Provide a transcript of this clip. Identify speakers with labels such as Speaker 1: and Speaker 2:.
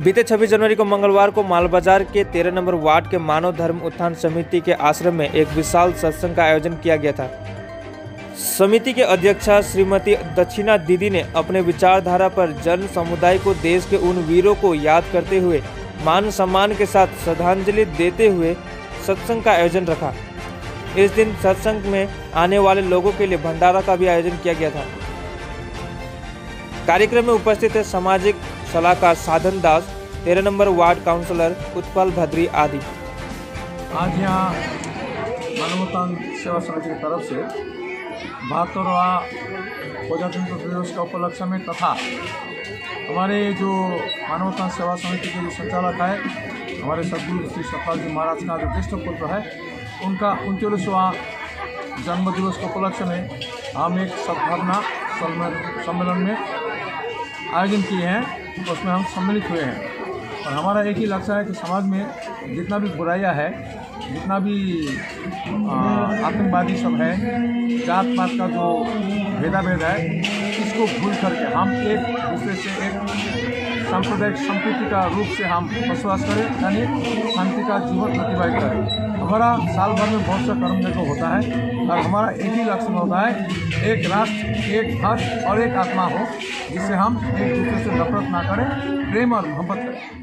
Speaker 1: बीते 26 जनवरी को मंगलवार को मालबाजार के 13 नंबर वार्ड के मानव धर्म उत्थान समिति के आश्रम में एक विशाल सत्संग का आयोजन किया गया था। समिति के अध्यक्षा श्रीमती दक्षिणा दीदी ने अपने विचारधारा पर जन समुदाय को देश के उन वीरों को याद करते हुए मान सम्मान के साथ श्रद्धांजलि देते हुए सत्संग का आयोजन रखा। इस दिन सत्संग में आने वाले लोगों के लिए भंडारा का भी आयोजन किया गया था। कार्यक्रम में उपस्थित है सामाजिक सलाहकार Sadhan Das, 13 number ward councillor Utpal Bhadri आदि।
Speaker 2: आज यहाँ मानवतान सेवा समिति की तरफ से 72वां प्रजातंत्र दिवस का उपलक्ष्य में तथा हमारे जो मानवतान सेवा समिति के जो संचालक है हमारे सदगुरु श्री सतपाल जी महाराज का जो ज्येष्ठ पुत्र है उनका 39वां जन्म दिवस के उपलक्ष्य में हम एक सद्भावना सम्मेलन में आयोजन किए हैं। उसमें हम सम्मिलित हुए हैं और हमारा एक ही लक्ष्य है कि समाज में जितना भी बुराइयां है, जितना भी आतंकवादी सब है, जात पात का जो भेदाभेद है, इसको भूल करके हम एक दूसरे से एक सांप्रदायिक संस्कृति का रूप से हम बसवास करें, यानी शांति का जीवन अतिवाहित करें। हमारा साल भर में बहुत सा कर्म देखो होता है और हमारा एक ही लक्ष्य होता है, एक राष्ट्र, एक धर्म और एक आत्मा हो, जिससे हम एक दूसरे से नफरत ना करें, प्रेम और मोहब्बत करें।